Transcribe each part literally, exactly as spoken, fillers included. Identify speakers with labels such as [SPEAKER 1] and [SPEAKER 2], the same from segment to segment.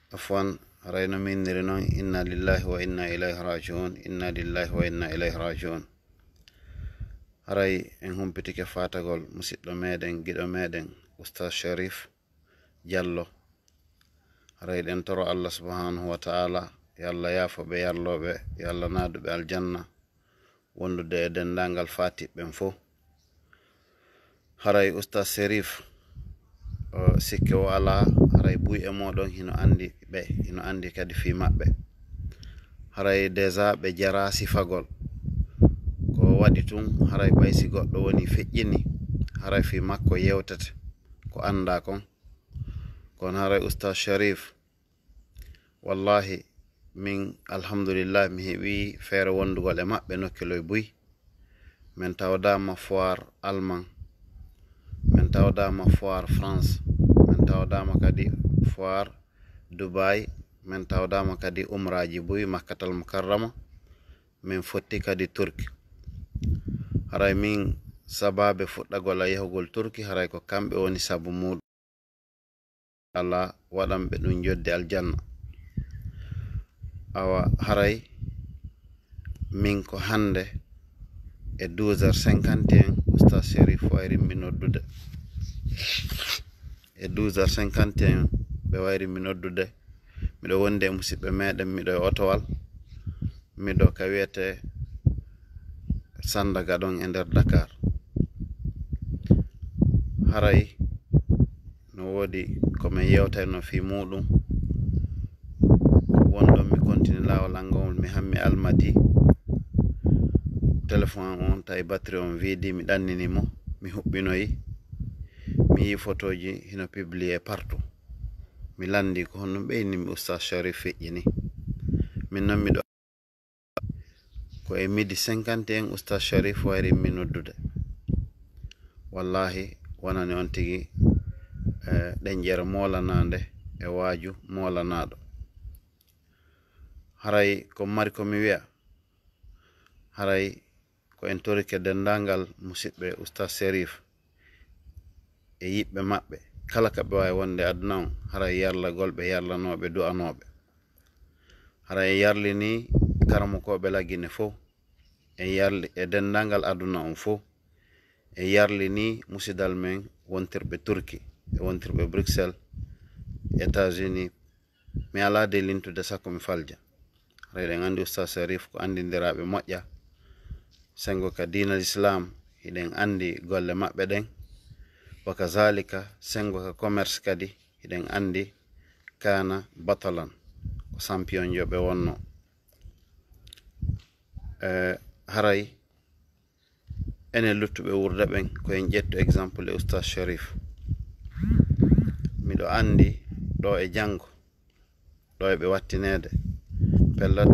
[SPEAKER 1] afwan rayno mindiri noon inna lillahi wa inna ilayhi rajiun inna lillahi wa inna ilayhi rajiun haray en humpitike fatagol musidɗo meɗen giɗo meɗen Oustaz Sharif Diallo haray ɗen toro Allah subhanahu wa ta'ala yo Allah yaafo ɓe yarloɓe yo Allah naaduɓe aljanna wondude e dendangal fatiɓɓen fof haray Oustaz Sharif o sikke o ala haray buy e moɗon hino andi ɓe hino andi kadi fi maɓɓe haray déjà ɓe jara sifagol ko waɗi tun haray ɓaysi goɗɗo woni feƴƴini haray fi makko yewtete ko anda kon kon haray Oustaz Sharif wallahi min alhamdulillah mi heɓi feere wondugol e maɓɓe nokkiloy buy min tawdama foire allemand min tawdama foire France min tawdama kadi foire Dubai min tawdama kadi umraji buy Makkatal Mukarrama min fotti kadi Turki haray min sababe fuɗɗagol a yahugol Turki haray ko kamɓe woni sabu muɗum Allah waɗanɓe ɗum jodde aljanna awa haray min ko hande e douze heures cinquante et un Oustaz Sharif wayrinmi noddude e douze heures cinquante et un ɓe wayrinmi noddude miɗo wonde e musidɓe meɗen miɗo e otowal miɗo ka wiyete Sandaga ɗon e nder Dakar haray no wodi komin yewtayno fi muɗum wonɗon mi continue lawol angol mi hammi Almadi téléphone on tawi batterie on vidi mi ɗannini mo mi huɓɓinoyi mi yi photoji hino publié partout mi landi ko honno ɓeynimi Oustaz Sharif feƴƴini min noon miɗo ko e midi cinquante et un Oustaz Sharif wayri mi noddude wallahi wonani on tigi e ɗenƴere molanade e waaju molanaɗo haray ko mari komi wiya haray ko en torike dendangal musidɓe Oustaz Sharif e yiɓɓe maɓɓe kala ka ɓe wawi wonde aduna on haray yarlagol ɓe yarlanoɓe du'anoɓe haray yarlini karamokoɓe laggine fof en yarli e dendangal aduna on fof en yarlini musidal men wontirɓe Turki e wontirɓe Bruxelles États-Unis mi ala de lintude sakko mi falja haray ɗen andi Oustaz Sharif ko andidiraɓe moƴƴa sengo ka dinal Islam hiɗen andi golle maɓɓe ɗen wa kazalika sengo ka commerce kadi hiɗen andi kana batalan ko champion jo ɓe wonno e haray enen luttuɓe wurde ɓen koyen ƴettu exemple e Oustaz Sharif miɗo andi ɗo e janggo ɗo e ɓe wattinede pellat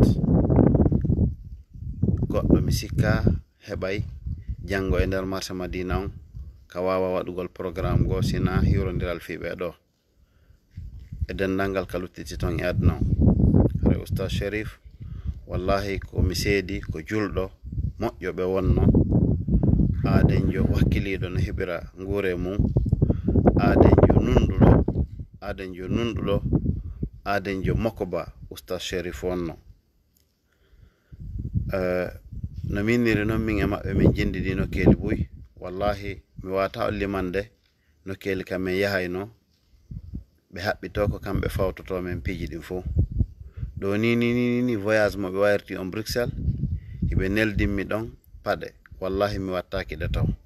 [SPEAKER 1] goɗɗo mi sikka heɓay janggo e nder marché Madina on ka wawa waɗugol programme go sina hiwrodiral fiɓe ɗo e dendangal ka luttiti ton e aduna on haray Oustaz Sharif wallahi ko mi seedi ko julɗo moƴƴo ɓe wonno aadenjo wakkiliɗo no heɓira nguure mum aadenjo nunɗuɗo aadenjo nunɗuɗo aadenjo mokoba Oustaz Sharif wonno uh, no minniri noon min e maɓɓe min jindidi no keeli buy wallahi mi wata o limande no keeli kam min yahayno ɓe haɓɓito ko kamɓe fawtoto men piiji ɗin fof ɗo ni ni ni ni voyage mo ɓe wayrti on Bruxelles hiɓe neldinmi ɗon paɗe wallahi mi wattaki ɗe taw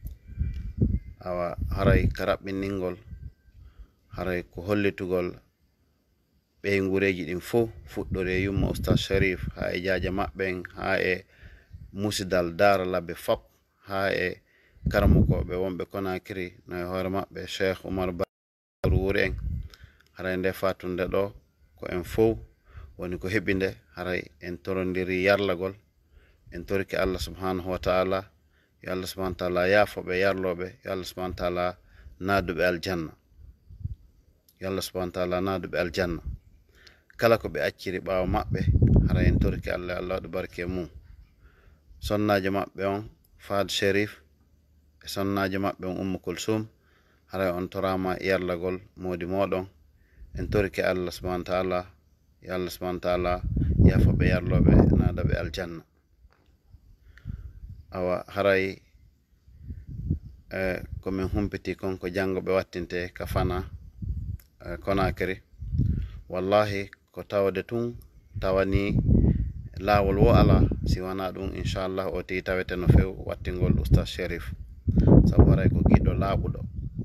[SPEAKER 1] awa haray ka raɓɓinningol haray ko hollitugol ɓey ngureji ɗin fof fuɗɗori e yumma Oustaz Sharif ha e jaaja maɓɓen ha e musidal Daara Labbe fop ha e karamokoɓe wonɓe Conakry no e hoore maɓɓe Cheikh Oumar Ba wuri en haray nde fatunde ɗo ko en fof woni ko heɓinde haray en torondiri yarlagol en toriki Allah subhanahu wa ta'ala yo Allah subhanahu wa ta'ala yaafoɓe yarloɓe yo Allah subhanahu wa ta'ala naaduɓe aljanna yo Allah subhanahu wa ta'ala naaduɓe aljanna kala ko ɓe acciri ɓaawo maɓɓe haray en toriki Allah Allah waɗa barke mum sonnajo maɓɓe on Fad Sharif e sonnajo maɓɓe on Ummul Kulsum haray on torama yarlagol modi moɗon en torike Allah subhanahu wa ta'ala ya Allah subhanahu wa ta'ala yafo ɓe yarloɓe naada ɓe aljanna. awa haray eh, komin humpiti kon ko jango ɓe wattinte ka fana eh, Conakry wallahi ko tawde tun tawani lawol wo ala si wana ɗum inchallah o ti tawete no few wattingol oustaz Sherif sabu haray ko giɗɗo laaɓuɗo.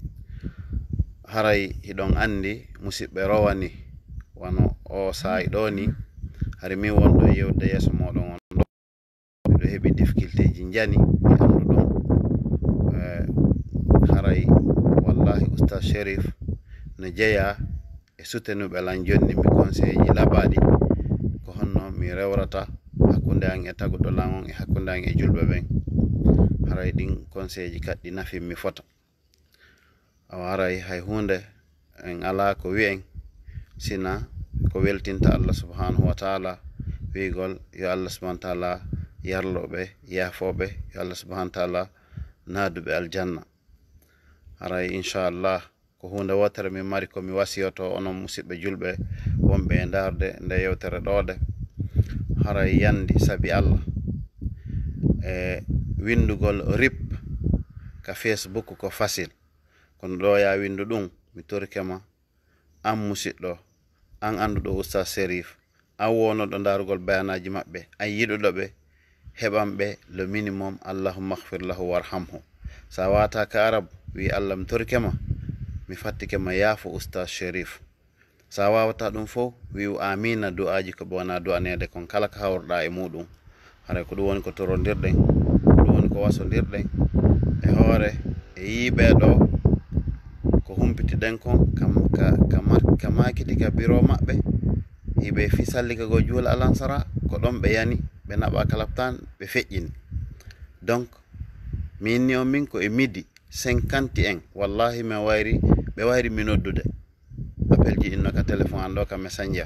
[SPEAKER 1] haray hiɗon andi musidɓe rowani wano o saayi ɗo ni hari min wonɗo yewde yeeso moɗon on ɗo miɗo heɓi difficulté ji jani mi andu ɗon eh, haray wallahi oustaz Sherif no jeeya e sutenuɓe lan jonni mi conseil ji laɓaɗi ko honno mi rewrata hakkunde an e taguɗo lan on e hakkunde an e julɓe ɓen. haray ɗin conseil ji kaɗɗi nafin mi fota. awa haray hay hunde en ala ko wi'en sina ko weltinta Allah subhanahu wa ta'ala wiigol yo Allah subhanahu wa ta'ala yarloɓe yaafoɓe yo Allah subhanahu wa ta'ala naaduɓe aljanna. haray inchallah ko hunde wotere min mari ko mi wasiyoto onon musidɓe julɓe wonɓe e darde nde yewtere ɗode haray yandi sabi Allah e windugol rip ka Facebook ko facile kono ɗo ya windu ɗum mi torkema an musidɗo an anduɗo oustaz Sherif an wonoɗo darugol bayanaji maɓɓe an yiɗuɗoɓe heɓanɓe le minimum allahumma ighfir lahu warhamhu. sa wata ka arab wi Allah mi torkema mi fattikema yaafo oustaz Sherif. sa wawata ɗum fo wi'u amina du'aji ko bona du'anede kon kala ka hawrɗa e muɗum. haray ko ɗum woni ko torondirɗen ko ɗum woni ko wasodirɗen e hoore e yiɓe ɗo ko humpitiɗen kon kam ka ka makiti ka biro maɓɓe hiɓe fi sallika go juula alansara ko ɗon ɓe yani ɓe naɓa kalaptan ɓe feƴƴini. donc min ni on min ko e midi cinquante en wallahi mi wayri ɓe wayri mi noddude appel ji inno ka téléphone an ɗo ka messenger.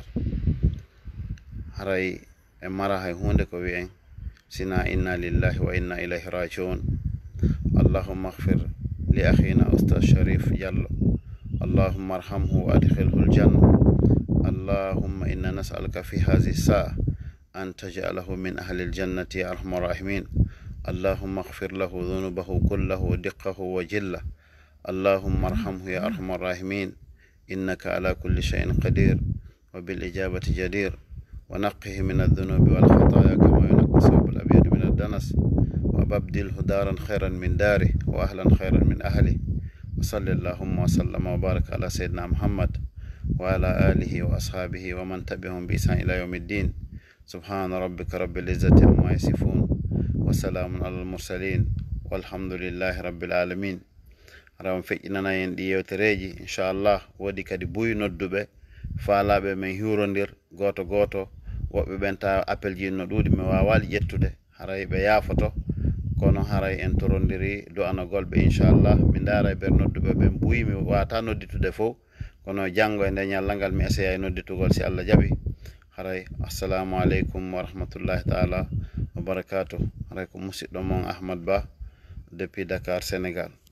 [SPEAKER 1] haray e mara hay hunde ko wi'en sina inna lillahi wa inna ilayhi rajiun. allahumma ighfir li akhina oustaz Sherif Diallo اللهم ارحمه وادخله الجنة. اللهم إنا نسألك في هذه الساعة أن تجعله من أهل الجنة يا أرحم الراحمين. اللهم اغفر له ذنوبه كله دقه وجله. اللهم ارحمه يا أرحم الراحمين إنك على كل شيء قدير وبالإجابة جدير. ونقه من الذنوب والخطايا كما ينقى الثوب الأبيض من الدنس وببدله دارا خيرا من داره وأهلا خيرا من أهله. وصلى اللهم وسلم وبارك على سيدنا محمد وعلى آله وأصحابه ومن تبعهم بإحسان إلى يوم الدين. سبحان ربك رب العزة عما يصفون وسلام على المرسلين والحمد لله رب العالمين. rawon feƴƴinana en ɗi yewtereji inchallah woodi kadi buy nodduɓe faalaɓe men hiwrodir goto goto woɓɓe ɓen ta appel ji no ɗuuɗi mi wawali ƴettude haray ɓe yaafoto kono haray en torondiri do'anagol ɓe inchallah mi daara e ber nodduɓe ɓen buyi mi wata nodditude fof kono janggo e nde ñalla ngal mi essaya e nodditugol si Allah jaɓi. haray assalamu aleykum wa rahmatullahi taala wa barakatuh. haray ko musidɗo mon Ahmad Ba depuis Dakar Sénégal.